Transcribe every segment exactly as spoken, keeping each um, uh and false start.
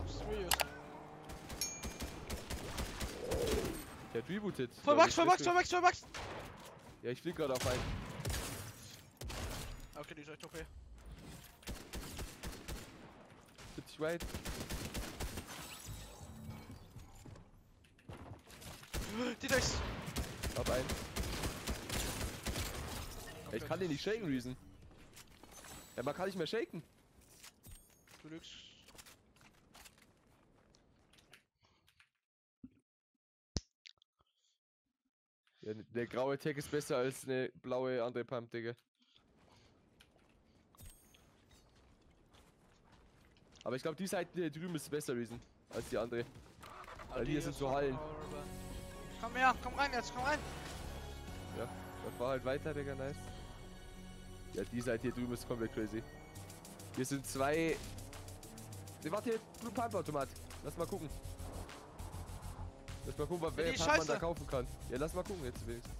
Serious. Der hat rebootet. Vollbox, Vollbox, Vollbox, Vollbox! Ja, ich flieg gerade auf einen. Okay, die ist echt okay. siebzig weit. Die Dex! Hab einen. Ja, ich kann den nicht shaken, Reason. Ja, man kann nicht mehr shaken. Du lügst. Ja, der graue Tag ist besser als eine blaue andere Pump, Digga. Aber ich glaube, die Seite hier drüben ist besser, Reason, als die andere. Weil hier sind so Hallen. Komm her, komm rein jetzt, komm rein! Ja, das war halt weiter, Digga, nice. Ja, die Seite hier drüben ist komplett crazy. Hier sind zwei... Ne, warte, hier, Blue Pump Automat. Lass mal gucken. Lass mal gucken, wer Pump man da kaufen kann. Ja, lass mal gucken jetzt wenigstens.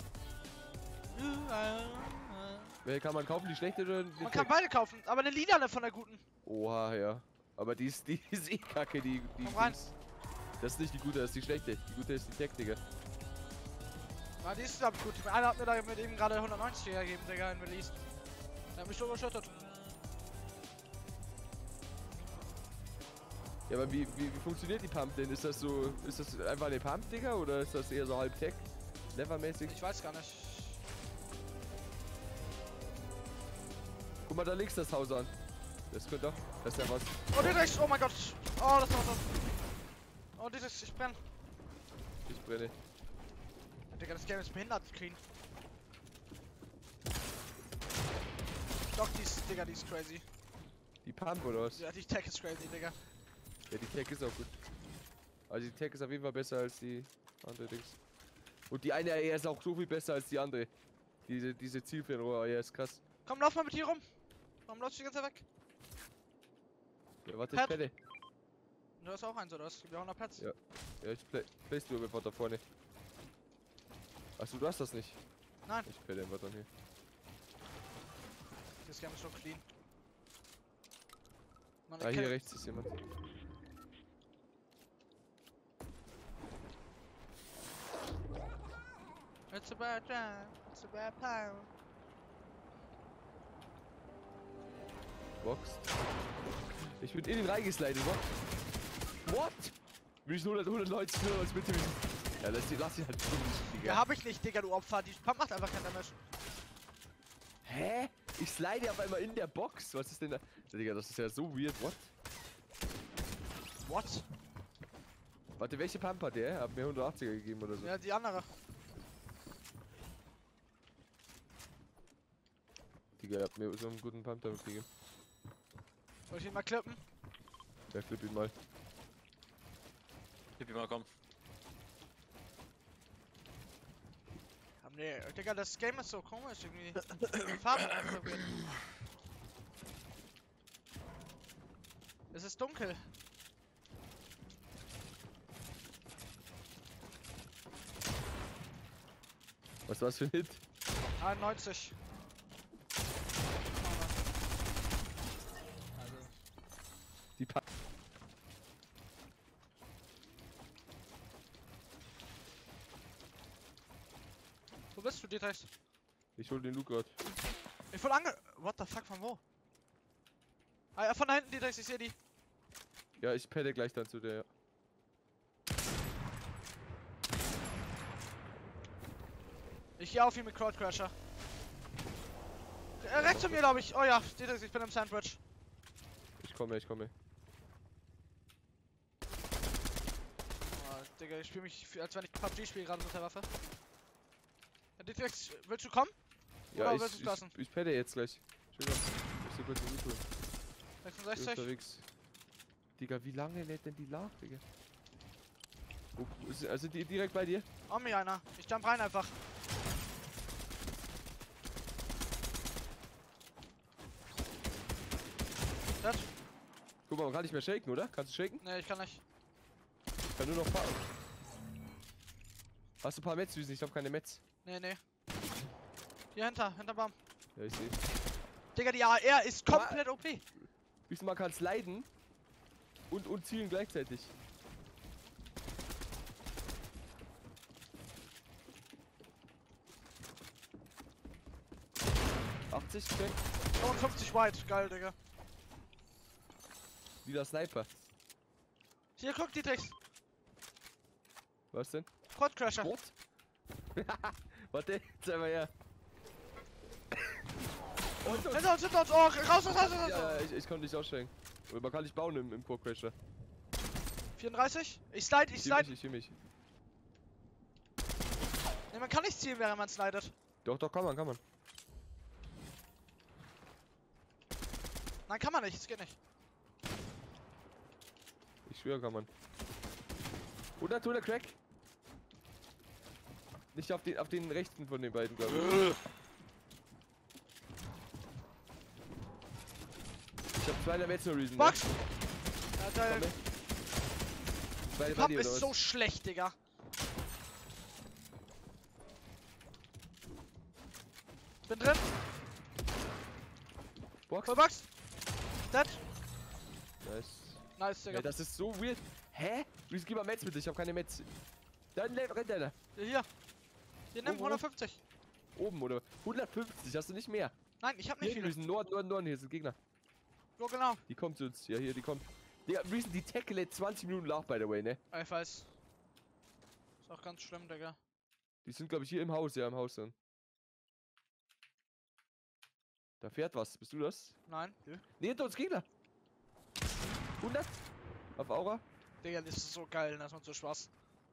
Welche kann man kaufen? Die schlechte oder die Man kann beide kaufen, aber eine lilane von der guten. Oha, ja. Aber die ist, die ist eh kacke, die... die Komm rein. Das ist nicht die gute, das ist die schlechte. Die gute ist die Tech, Digga. Na, die ist glaub ich gut. Einer hat mir da mit eben gerade hundertneunzig gegeben, Digga, in Release. Der hat mich so überschüttet. Ja, aber wie, wie, wie funktioniert die Pump denn? Ist das so, ist das einfach eine Pump, Digga, oder ist das eher so halb Tech? Levermäßig? Ich weiß gar nicht. Guck mal, da links das Haus an. Das könnte doch, das ist ja was. Oh, die Dex, oh mein Gott. Oh, das war so. Oh, die Dex, ich brenne. Ich brenne. Digga, das Game ist behindert, clean. Doch, die ist, Digga, die ist crazy. Die Pump oder was? Ja, die Tech ist crazy, Digga. Ja, die Tech ist auch gut. Also die Tech ist auf jeden Fall besser als die andere Dings. Und die eine A R ist auch so viel besser als die andere. Diese, diese Zielfernrohr, ja, ist krass. Komm, lauf mal mit hier rum. Warum läufst du die ganze Zeit weg? Ja, warte, Pad. ich pelle. Du hast auch eins, oder? Es gibt ja hundert Pads. Ja. Ja, ich play, playst du einfach da vorne. Achso, du hast das nicht. Nein. Ich pelle einfach dann hier. Das Game ist so clean. Mann, Ah, hier rechts ist jemand. It's a bad time, it's a bad time. Boxt. Ich bin in den reingeslidet, what? What? Bin ich hundert, hundertneunzig nur als bitte. Ja, lass die, lass die halt nicht, Digga. Ja, hab ich nicht, Digga, du Opfer. Die Pump macht einfach kein Damage. Hä? Ich slide auf einmal in der Box. Was ist denn da? Digga, das ist ja so weird, what? What? Warte, welche Pump hat der? Hat mir hundertachtziger gegeben oder so. Ja, die andere. Digga, er hat mir so einen guten Pump damit gegeben. Soll ich ihn mal klippen? Ja, klipp ihn mal. Klipp ihn mal, komm. Ja, nee, Digga, das Game ist so komisch irgendwie. Die Farben sind so weird. Es ist dunkel. Was war's für ein Hit? einundneunzig. Also. Die Pump. Wo bist du, Dietrich? Ich hol den Loot grad. Ich wurde ange... What the fuck, von wo? Ah ja, von da hinten, Dietrich, ich sehe die. Ja, ich pelle gleich dann zu der. Ja. Ich gehe auf ihn mit Crowdcrasher. Er rechts zu mir, glaube ich. Oh ja, Dietrich, ich bin im Sandwich. Ich komme, ich komme. Oh, Digga, ich spiele mich, als wenn ich P U B G spiele gerade mit der Waffe. Ja, Dietrich, willst du kommen? Ja, Oder willst ich, du's lassen? ich, ich pelle jetzt gleich. Schön, ich so kurz den Loot holen. Ich bin sechsundsechzig. unterwegs. Digga, wie lange lädt denn die nach, Digga? Oh, ist, also die direkt bei dir? Oh, mir einer. Ich jump rein einfach. Das? Guck mal, man kann nicht mehr shaken, oder? Kannst du shaken? Ne, ich kann nicht. Ich kann nur noch fahren. Hast du ein paar Metz, Süßen? Ich hab keine Metz. Ne, ne. Hier hinter, hinter Baum. Ja, ich sehe. Digga, die A R ist komplett O P. Wie man kann sliden? Und, und zielen gleichzeitig. achtzig, check. fünfundfünfzig weit, geil, Digga. Wieder Sniper. Hier, guck, die Tricks. Was denn? Quadcrasher. What? Warte, zeig mal her. Und, und. Hinter uns, hinter uns. Oh, raus, raus, raus, raus, raus. Ja, ich, ich konnte nicht aussteigen. Aber man kann nicht bauen im, im Quadcrasher. vierunddreißig. Ich slide, ich Ich slide. mich, ich mich. Ne, man kann nicht zielen, während man slidet. Doch, doch, kann man, kann man. Nein, kann man nicht, es geht nicht. Ich schwöre, kann man. hundert, hundert Crack. Nicht auf den, auf den rechten von den beiden, glaube ich. Ich hab zwei der Metz Reason. Box! Ja, der Zwei Pump ist so schlecht, Digga. Bin drin. Box. Voll Box. Dead. Nice. Nice, Digga. Ja, das ist so weird. Hä? Reason, gib mal Metz bitte, ich hab keine Metz. Dann rennt einer. Hier. Hier, nimm Wo, wo? hundertfünfzig. Oben, oder? hundertfünfzig, hast du nicht mehr? Nein, ich hab nicht Hier, viele. Reason, Norden, Norden, Norden, hier sind Gegner. So genau. Die kommt zu uns. Ja, hier, die kommt. Digga, Reason, die Tackle lädt zwanzig Minuten nach, by the way, ne? Ich weiß. Ist auch ganz schlimm, Digga. Die sind, glaube ich, hier im Haus, ja, im Haus dann. Da fährt was. Bist du das? Nein. Nö. Ne, hinter uns Gegner. hundert. Auf Aura. Digga, das ist so geil, das macht so Spaß.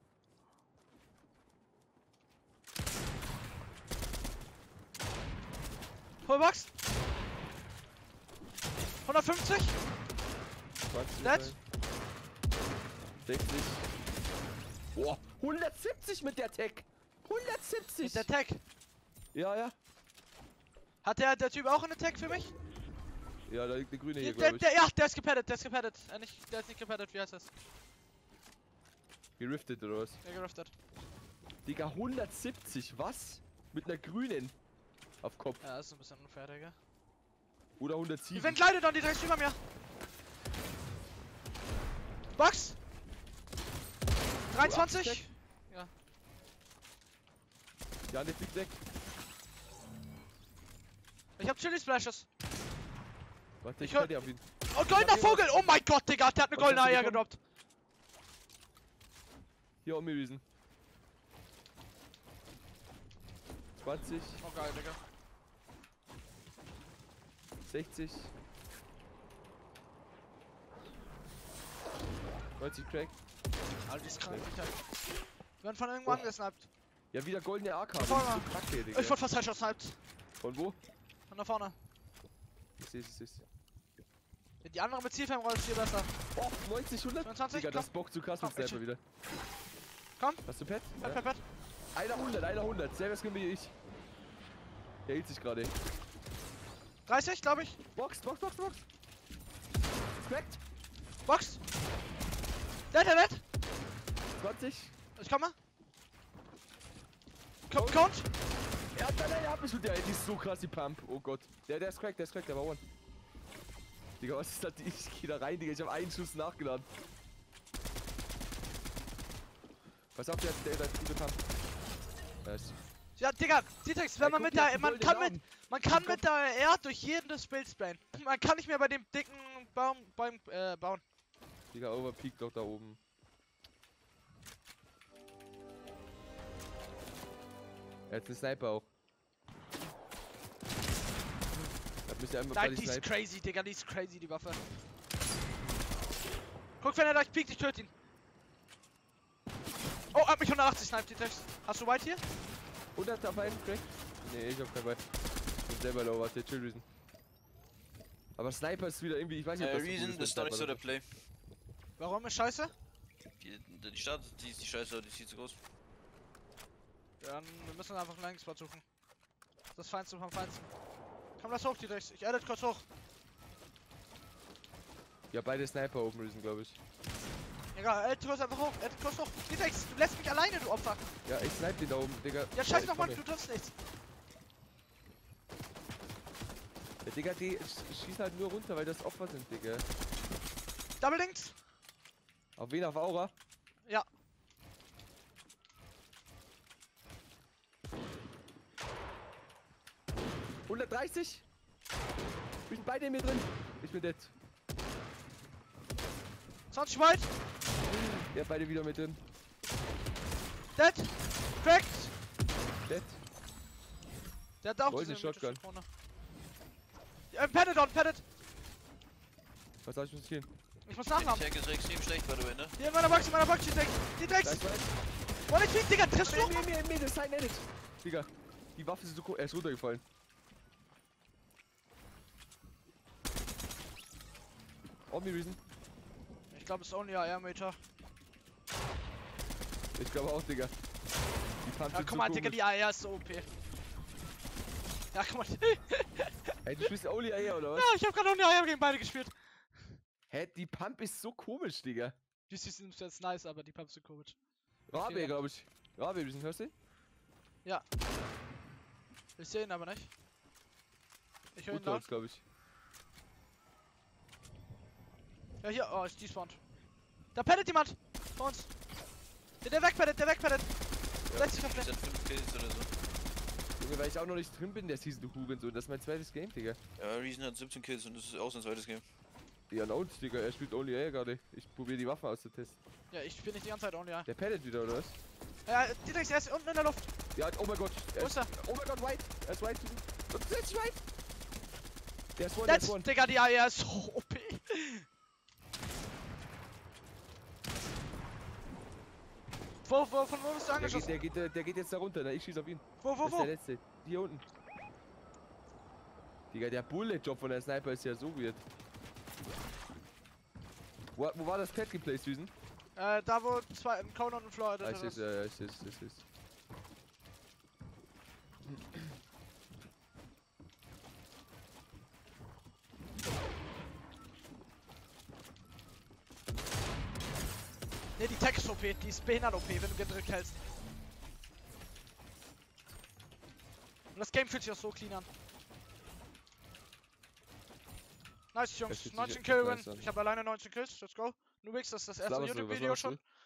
Vollbox. hundertfünfzig. zwanzig. Dead. sechzig. Boah, hundertsiebzig mit der Tech. hundertsiebzig. Mit der Tag. Ja, ja. Hat der, der Typ auch eine Tag für mich? Ja, da liegt eine grüne hier, Der, glaube der, ich. ja, der ist gepaddet, der ist gepaddet. Äh, nicht, der ist nicht gepaddet, wie heißt das? Geriftet oder was? Der geriftet. Digga, hundertsiebzig, was? Mit einer grünen. Auf Kopf. Ja, das ist ein bisschen unfair, Digga. Oder Die hundertsieben. werden gleitet dann, die direkt über mir. Box! dreiundzwanzig! Ja. Ja, der fliegt weg. Ich hab Chili Splashes. Warte, ich Ich hör- hör dir auf ihn. Oh, goldener Vogel! Oh mein Gott, Digga, der hat eine Was goldene hast du Eier bekommen? gedroppt. Hier, um mir Riesen. zwanzig, Oh geil, Digga. sechzig. neunzig Crack. Alter, die ist krank, Alter. Wir werden von irgendwo Oh. angesniped. Ja, wieder goldene A K. Vorne. So kacke, Digga. Ich wurde fast headshot sniped. Von wo? Von da vorne. Ich seh's, ich seh's. Ja, die andere mit Zielfernrolle ist viel besser. Oh, neunzig, hundert. zweiundzwanzig, Digga, komm. das bockt zu krass mit Komm, ich- Sniper wieder. Komm. Hast du Pet? Pet, Ja. pet, pet. Einer hundert, einer hundert. Selber Skin wie ich. Der hielt sich gerade. dreißig, glaube ich. Box, Box, Box, Box. Cracked. Box. Dead, dead, dead. zwanzig. Ich komme. Kommt, kommt. Ja, nein, nein, er hat mich mit der. Die ist so krass, die Pump. Oh Gott. Der, der ist cracked, der ist cracked, der war one. Digga, was ist das? Ich geh da rein, Digga. Ich hab einen Schuss nachgeladen. Pass auf, der hat der, der hat gute Pump. Nice. Ja, Digga, Dietrix, wenn Ey, man guck mit dir der, die man goldenen kann mit, Augen. man kann mit der R durch jeden das Bild sprayen. Man kann nicht mehr bei dem dicken Baum, Baum äh, bauen. Digga, overpeak doch da oben. Er hat einen Sniper auch. Da müsst ihr einfach Nein, bei die ist Sniper. crazy, Digga, die ist crazy, die Waffe. Guck, wenn er gleich piekt, ich töte ihn. Oh, hat mich hundertachtzig sniped, Dietrix. Hast du White hier? hundert auf einen Crack? Nee, ich hab keinen Ball. Ich bin selber low, warte, chill Reason. Aber Sniper ist wieder irgendwie, ich weiß nicht, Äh, ob das so gut Reason, ist das ist doch mit nicht so der Sniper. Play. Warum ist scheiße? Die, die Stadt, die ist die Scheiße, die ist viel zu groß. Ja, wir müssen einfach einen Landing-Spot suchen. Das Feinste vom Feinsten. Komm, lass hoch, Dietrix. Ich edit kurz hoch. Ja, beide Sniper oben Reason, glaube ich. Egal, edit kurz einfach hoch. Edit kurz hoch. Dietrix, du lässt mich alleine, du Opfer. Ja, ich snipe den da oben, Digga. Ja, scheiß ich noch mal, komm du triffst nichts. Ja, Digga, die sch- schießen halt nur runter, weil das Opfer sind, Digga. Double Links. Auf wen? Auf Aura? Ja. hundertdreißig? Wir sind beide in mir drin. Ich bin dead. zwanzig weit. Ja, beide wieder mit drin. Dead. Cracked. Dead. Der hat auch Wo ist diese die Shotgun? mythische Krone. Ja, padded on, padded. Was soll ich muss gehen? Ich muss Die nachladen. Tank ist extrem schlecht, by the way, ne? Hier in meiner Box, in meiner Box, die Drecks. Die Drecks. Gleich weiß. Oh, nicht fliegt, Digga, triffst du? Mir, mir, mir, das ist ein Edit. Digga, die Waffe ist so cool. Er ist runtergefallen. Omni Reason. Ich glaube, es ist only A R-Meter. Ich glaube auch, Digga. Die Pump Ja, sind guck so mal, Digga, komisch. die A R ist so O P. Ja, guck mal. Ey, du spielst Only A R oder was? Ja, ich hab gerade only A R gegen beide gespielt. Hä, die Pump ist so komisch, Digga. Die sind jetzt nice, aber die Pumps sind komisch. Rabe, ja. glaube ich. Rabe Reason, hörst du? Ich sehe ihn aber nicht. Ich höre ihn Unter laut. uns, glaube ich. Ja, hier. Oh, ist despawned. Da paddet jemand. Vor uns. Der, der wegpaddet, der wegpaddet. Ja. sechzig Ich komplett. hat fünf Kills oder so. Junge, weil ich auch noch nicht drin bin in der Season, du Hurensohn. Das ist mein zweites Game, Digga. Ja, Reason hat siebzehn Kills und das ist auch sein zweites Game. Ja, und uns, Digga. Er spielt Only A R gerade. Ich probiere die Waffen auszutesten. Ja, ich bin nicht die ganze Zeit only A R. Der paddet wieder, oder was? Ja, die Drecks, er ist unten in der Luft. Ja, oh mein Gott. Er Wo ist er? Oh mein Gott, White. Er ist White. Und der ist White. Der ist One, der ist Let's, One. Digga, die A R ist so O P. Wo, wo, von wo bist du Der geht, angeschossen? der, geht, der, der geht jetzt da runter, ne? Ich schieß auf ihn. Wo, Das wo, ist wo? der letzte. Hier unten. Digga, der Bullet-Job von der Sniper ist ja so weird. Wo, wo war das Pad geplaced, Süßen? Äh, da wo zwei, ein Cone und ein Floor. Ah, ich seh's, ja, ja, ich seh's, ich seh's. Ne, die Tech ist O P, die ist behindert O P, wenn du gedrückt hältst. Und das Game fühlt sich auch so clean an. Nice, Das Jungs. fühlt sich neunzehn echt Kill nice Win. an. Ich habe alleine neunzehn Kills. Let's go. Nubix, das ist das erste Laberst du, was YouTube-Video machst du? schon.